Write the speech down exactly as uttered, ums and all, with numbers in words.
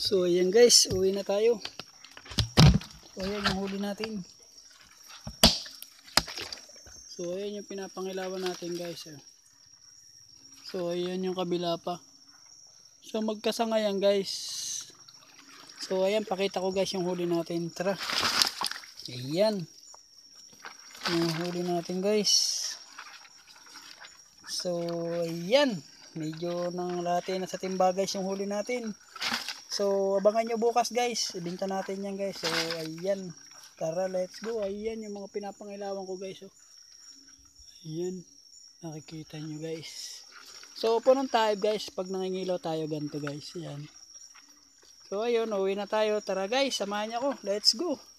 So ayan guys, uwi na tayo. So ayan yung huli natin. So ayan yung pinapangilawan natin guys. So ayan yung kabila pa. So magkasanga yan guys. So ayan, pakita ko guys yung huli natin. Tara. Ayan. Yung huli natin guys. So ayan. Medyo nang lati na sa timba guys yung huli natin. So abangan nyo bukas guys. Ibenta natin yan guys. So ayan. Tara, let's go. Ayan yung mga pinapangilawan ko guys. Oh. Ayan. Nakikita nyo guys. So punong tayo guys. Pag nangingilaw tayo ganito guys. Ayan. So ayun, uwi na tayo. Tara guys, samahan nyo ako. Let's go.